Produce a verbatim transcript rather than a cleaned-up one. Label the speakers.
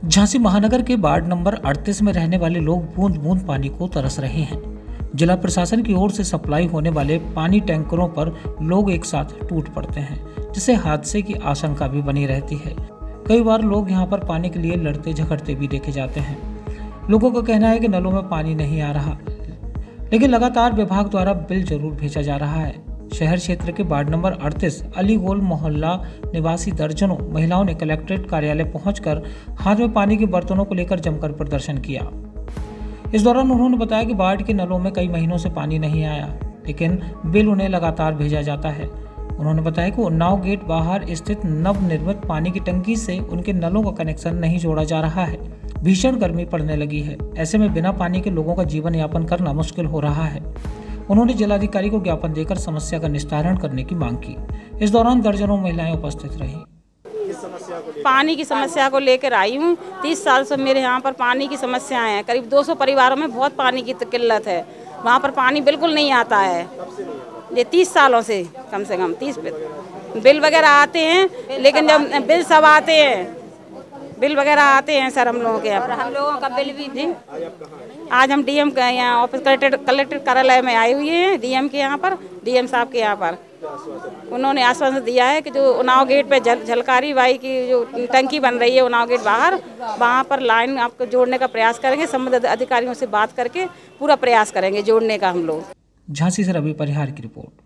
Speaker 1: झांसी महानगर के ward number अड़तीस में रहने वाले लोग बूंद बूंद पानी को तरस रहे हैं। जिला प्रशासन की ओर से सप्लाई होने वाले पानी टैंकरों पर लोग एक साथ टूट पड़ते हैं, जिससे हादसे की आशंका भी बनी रहती है। कई बार लोग यहां पर पानी के लिए लड़ते झगड़ते भी देखे जाते हैं। लोगों का कहना है कि नलों में पानी नहीं आ रहा, लेकिन लगातार विभाग द्वारा बिल जरूर भेजा जा रहा है। शहर क्षेत्र के वार्ड नंबर अड़तीस अली गोल मोहल्ला निवासी दर्जनों महिलाओं ने कलेक्ट्रेट कार्यालय पहुंचकर हाथ में पानी के बर्तनों को लेकर जमकर प्रदर्शन किया। इस दौरान उन्होंने बताया कि वार्ड के नलों में कई महीनों से पानी नहीं आया, लेकिन बिल उन्हें लगातार भेजा जाता है। उन्होंने बताया कि उन्नाव गेट बाहर स्थित नवनिर्मित पानी की टंकी से उनके नलों का कनेक्शन नहीं जोड़ा जा रहा है। भीषण गर्मी पड़ने लगी है, ऐसे में बिना पानी के लोगों का जीवन यापन करना मुश्किल हो रहा है। उन्होंने जिलाधिकारी को ज्ञापन देकर समस्या का निस्तारण करने की मांग की। इस दौरान दर्जनों महिलाएं उपस्थित रहीं।
Speaker 2: पानी की समस्या को लेकर आई हूँ। तीस साल से मेरे यहाँ पर पानी की समस्याएं हैं। करीब दो सौ परिवारों में बहुत पानी की किल्लत है। वहाँ पर पानी बिल्कुल नहीं आता है। ये तीस सालों से कम से कम तीस बिल वगैरह आते हैं, लेकिन जब बिल सब आते हैं बिल वगैरह आते हैं सर हम लोगों के यहाँ पर हम लोगों का बिल भी जी। आज हम डीएम के यहाँ ऑफिस कलेक्टर कलेक्टर कार्यालय में आए हुए हैं, डीएम के यहाँ पर डीएम साहब के यहाँ पर। उन्होंने आश्वासन दिया है कि जो उन्नाव गेट पे जल, झलकारी बाई की जो टंकी बन रही है उन्नाव गेट बाहर, वहाँ पर लाइन आपको जोड़ने का प्रयास करेंगे। संबंधित अधिकारियों से बात करके पूरा प्रयास करेंगे जोड़ने का हम लोग।
Speaker 1: झांसी से रवि परिहार की रिपोर्ट।